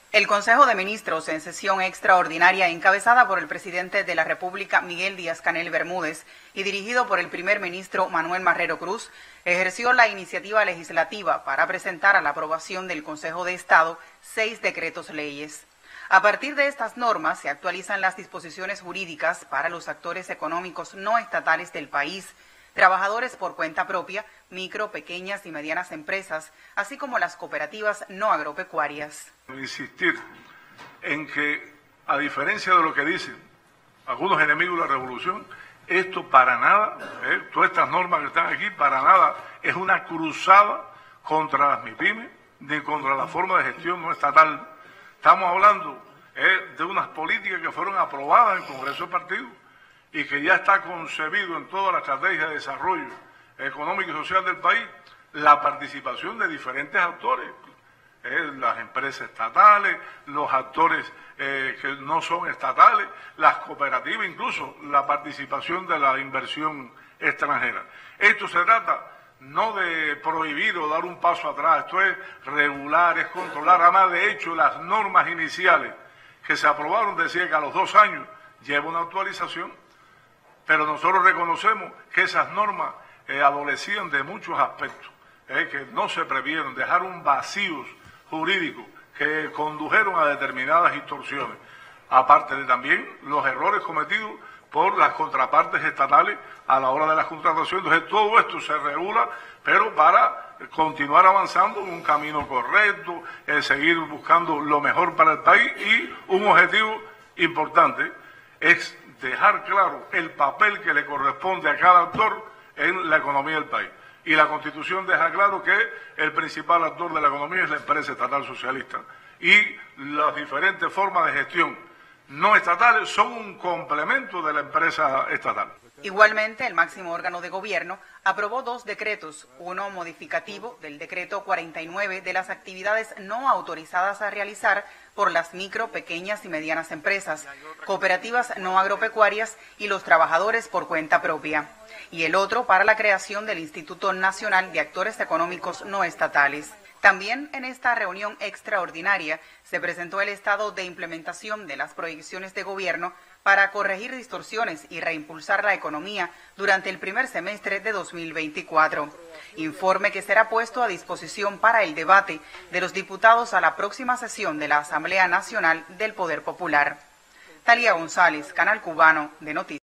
El Consejo de Ministros, en sesión extraordinaria encabezada por el presidente de la República, Miguel Díaz-Canel Bermúdez, y dirigido por el primer ministro Manuel Marrero Cruz, ejerció la iniciativa legislativa para presentar a la aprobación del Consejo de Estado 6 decretos leyes. A partir de estas normas se actualizan las disposiciones jurídicas para los actores económicos no estatales del país, trabajadores por cuenta propia, micro, pequeñas y medianas empresas, así como las cooperativas no agropecuarias. Insistir en que, a diferencia de lo que dicen algunos enemigos de la revolución, esto para nada, todas estas normas que están aquí, para nada es una cruzada contra las MIPYMES ni contra la forma de gestión no estatal. Estamos hablando de unas políticas que fueron aprobadas en el Congreso del Partido y que ya está concebido en toda la estrategia de desarrollo económico y social del país la participación de diferentes actores, las empresas estatales, los actores que no son estatales, las cooperativas, incluso la participación de la inversión extranjera. Esto se trata no de prohibir o dar un paso atrás, esto es regular, es controlar. Además, de hecho, las normas iniciales que se aprobaron decían que a los 2 años lleva una actualización, pero nosotros reconocemos que esas normas adolecían de muchos aspectos, que no se previeron, dejaron vacíos jurídicos que condujeron a determinadas distorsiones, aparte de también los errores cometidos por las contrapartes estatales a la hora de la contratación. Entonces todo esto se regula, pero para continuar avanzando en un camino correcto, seguir buscando lo mejor para el país, y un objetivo importante es dejar claro el papel que le corresponde a cada actor en la economía del país. Y la Constitución deja claro que el principal actor de la economía es la empresa estatal socialista. Y las diferentes formas de gestión no estatales son un complemento de la empresa estatal. Igualmente, el máximo órgano de gobierno aprobó 2 decretos, uno modificativo del decreto 49 de las actividades no autorizadas a realizar por las micro, pequeñas y medianas empresas, cooperativas no agropecuarias y los trabajadores por cuenta propia, y el otro para la creación del Instituto Nacional de Actores Económicos No Estatales. También en esta reunión extraordinaria se presentó el estado de implementación de las proyecciones de gobierno para corregir distorsiones y reimpulsar la economía durante el primer semestre de 2024. Informe que será puesto a disposición para el debate de los diputados a la próxima sesión de la Asamblea Nacional del Poder Popular. Talía González, Canal Cubano de Noticias.